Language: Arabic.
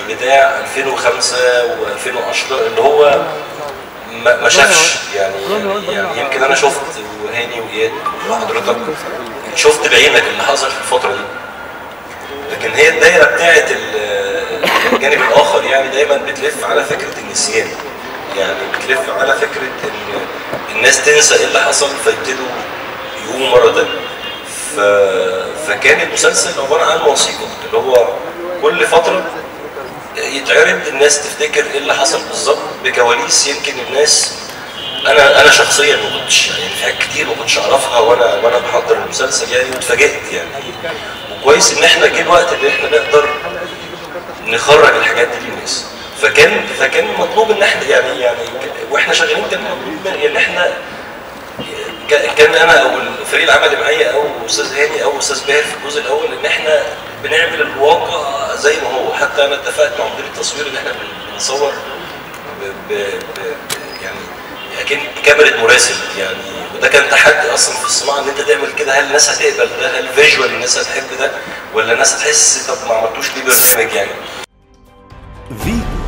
بتاع 2005 و2010 اللي هو ما شافش يعني يمكن انا شفت، وهاني واياد وحضرتك شفت بعينك اللي حصل في الفتره دي. لكن هي الدايره بتاعت الجانب الاخر يعني دايما بتلف على فكره النسيان، يعني بتلف على فكره ان الناس تنسى ايه اللي حصل فيبتدوا يقوموا مره ثانيه. فكان المسلسل عباره عن وثيقه اللي هو كل فتره يتعرض الناس تفتكر ايه اللي حصل بالظبط بكواليس يمكن الناس انا شخصيا ما كنتش يعني في حاجات كتير ما كنتش اعرفها وانا بحضر المسلسل يعني، واتفاجئت يعني. وكويس ان احنا جه الوقت اللي احنا نقدر نخرج الحاجات دي للناس. فكان مطلوب ان احنا يعني واحنا شغالين كان مطلوب ان احنا كان انا او الفريق العملي معايا او استاذ هاني او استاذ باهر في الجزء الاول ان احنا بنعمل الواقع زي ما هو. حتى انا اتفقت مع مدير التصوير ان احنا بنصور يعني اكن كاميرا مراسل يعني. وده كان تحدي اصلا في الصناعه ان انت تعمل كده. هل الناس هتقبل ده؟ هل فيجوال الناس هتحب ده؟ ولا الناس هتحس طب ما عملتوش ليه برنامج يعني؟